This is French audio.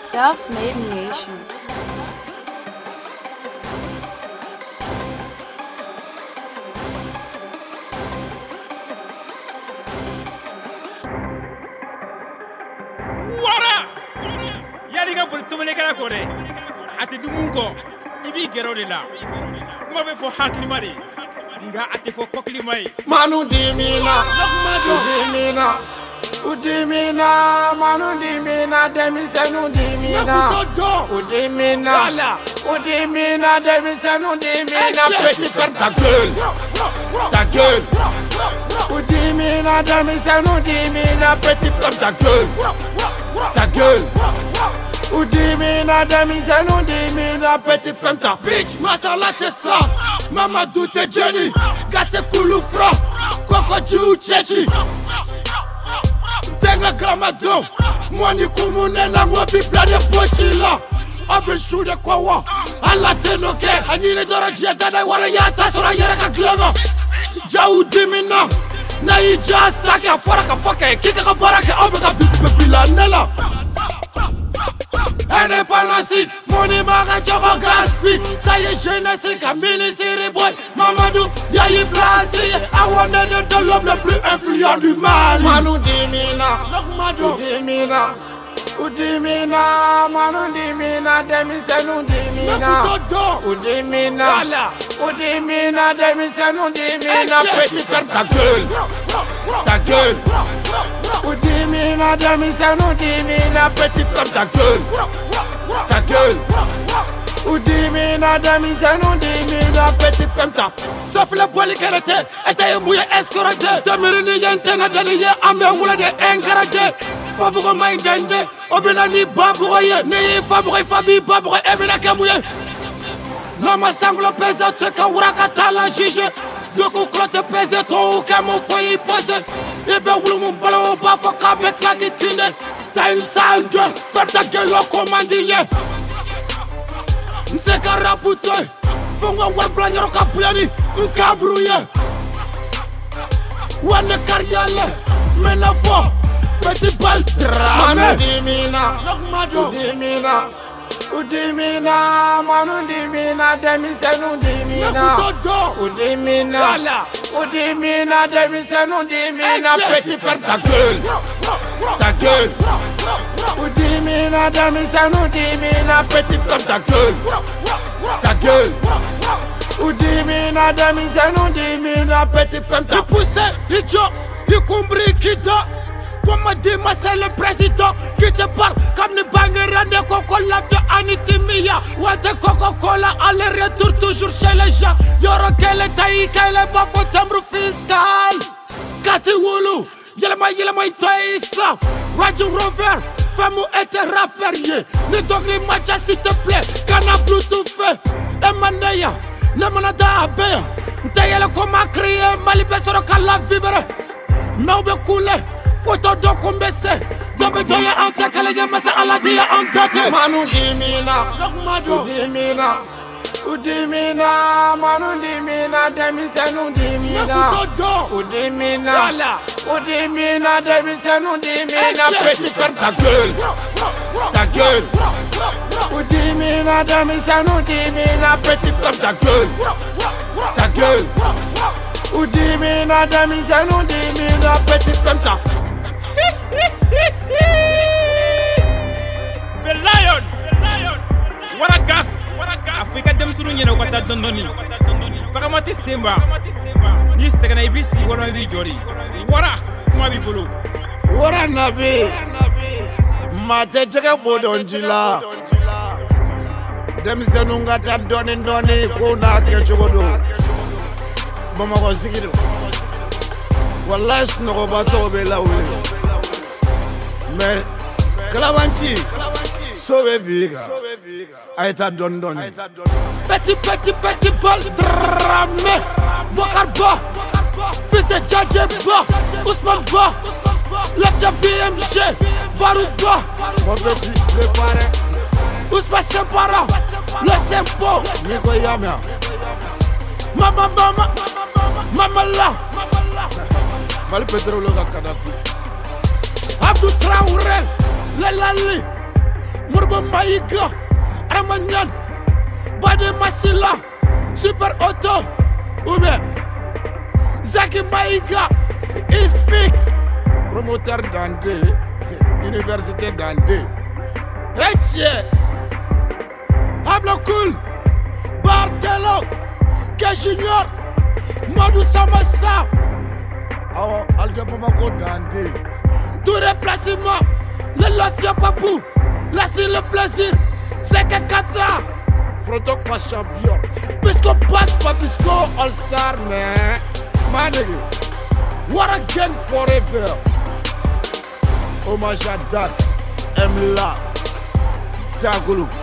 Self-made nation. Yaliga pour tout le monde ati dumunko ibi gero de la kuma be fo haklimari nga ati fo koklimai manu dimina udimina manu dimina demisenu dimina udimina demisenu dimina petit frère ta gueule udimina demisenu dimina petit frère ta gueule udimina demisenu dimina petit frère ta bitch masala tesa Mamadou te Jenny gase kulu fra koko jiu chechi Tenga gramadon Mwani kumune na mwabi blade pochila Abe shude kwa wa Ala tenoke Anyine dora jia dada wara yata Sora yere ka glema Jau dimina Na ija sake afora ka fake Kika ka barake Abe ka bipila nela Indépendance, money maga choko gaspi Taye jeunesse kamini siri boy Mamadou, yayi Brazil I wanna de l'homme le plus influent du Mali Manu dimina, udimina Manu dimina, demisenu dimina Udimina, demisenu dimina Petit frère ta gueule Udimina, demisenu dimina Petit frère ta gueule Udimina, demisenu dimina Petit frère ta Sauf le bois liquérité Était mouillé escorté Demirini yentena deliye Ame wula de engarade Fabugo maindende Obina ni babugoye Ni fabugoy fabi babugoy Ebina kemouye Nama sanglo pesa Tseka wuraka tala jige Doko klote pese To kemo foyi pose Ibe wulu mumbalo Bafo kabek la gitine T'as une sale gueule Faire ta gueule au commandier M'seka raputoy Fongo war blanyaro kapuyani Nkabrouye Wane karyale Mena fo Petit bal drame Udimina Manu dimina Demisenu dimina Udimina Demisenu dimina Petit frère ta gueule Udimina Demisenu dimina Petit frère ta gueule Udimina Demisenu dimina Petit frère ta poussé, idiot, il compris qui t'a Pour me dire, c'est le président qui te parle comme les bangers de Coca-Cola fait Anitimia. Wate Coca-Cola aller-retour toujours chez les gens. Yoro kele taïka le bafo timbre fiscal. Kati Wulu, yelema itoisa. Raju Rover, femme était rappeur. Ne dogni macha s'il te plaît. Kana Bluetooth fait. Emaneya, le manada abeya. Ntayele koma crier, malibe soro kala vibre. Naube koule. Photo do kumbese Dobe doya ante kale jemese aladia antate Manu dimina Udimina Manu dimina Demisenu dimina Udimina Demisenu dimina Petit frère ta gueule Udimina Demisenu dimina Petit frère ta gueule Udimina Demisenu dimina Petit frère ta The lion What a gas Afrika dem sunu nyene ko ta dondoni Fakamati Simba Ni stegana ibisti wona bi jori Wara kuma bi bulu Wara nabi Mate jege bodonjila Dem senu ngata doni kuna ke chogodo Mama ko sigido Wallahi snogo bato be lawe Mais Kalabanchi Sobe biga Aïta don Petit bol drame Bokar Ba Fils de Djadje Ba Ousmane Ba Lefia BMG Baroud Ba Mon petit préparé Ousmane Sempara Le Sempo Nico Yamia Mama la Mali Petrolo Kadhafi Abdou Traoré Lelali Bourba Maïga, Armagnan, Bade Massila, Super Auto, ou bien Zaki Maïga, Isfik, promoteur d'Andé, Université d'Andé, Etier, Hablokoul, Bartelo, Junior, Modou Samassa, Alde Bamako d'Andé, tout déplacement, le Lafia Papou, là c'est le plaisir, c'est que Kata, Froto pas champion, puisqu'on passe pas, puisqu'on all-star, mais, Manegi, what again forever, hommage à Dak, Mla, Dagoulou.